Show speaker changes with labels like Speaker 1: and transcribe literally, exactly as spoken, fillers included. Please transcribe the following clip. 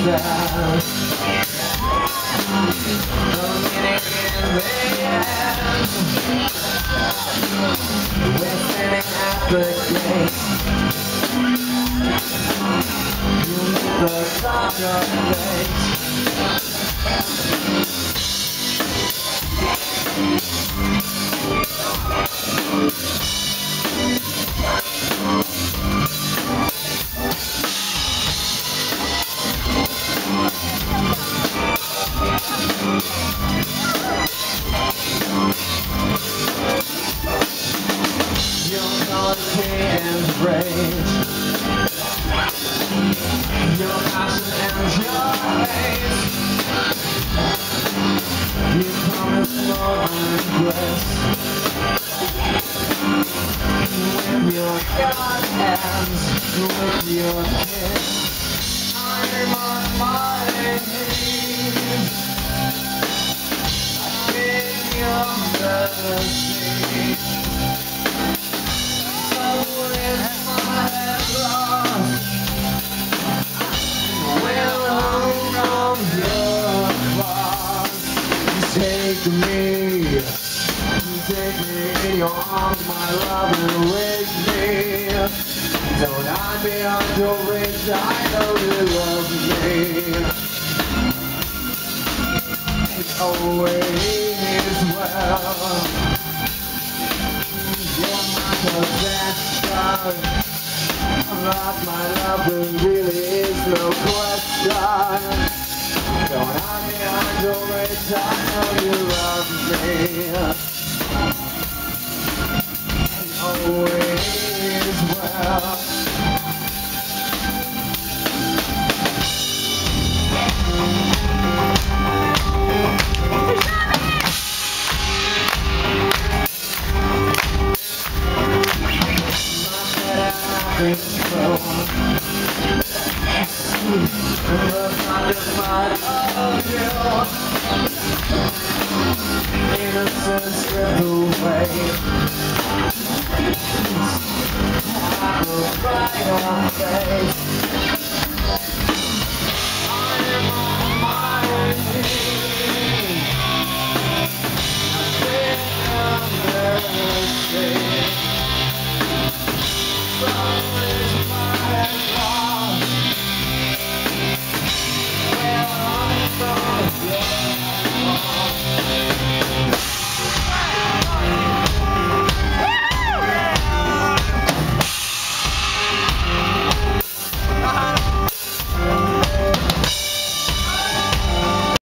Speaker 1: that. No meaning in the end. We're standing at the gate. You meet the clock of fate. Your quality and rage, your passion and your hate. You promise more than grace. With your God hands, with your kiss, I'm on my knees. I beg your mercy. So is my love. Will hung from your cross. You take me, you take me in your arms, my love, and raise me. Don't hide behind your reach, I know you love me. It always well. You're my possession. About my love, there really is no question. Don't hide behind your reach, I know you love me. And always well. Innocence stripped away. I will fight on face.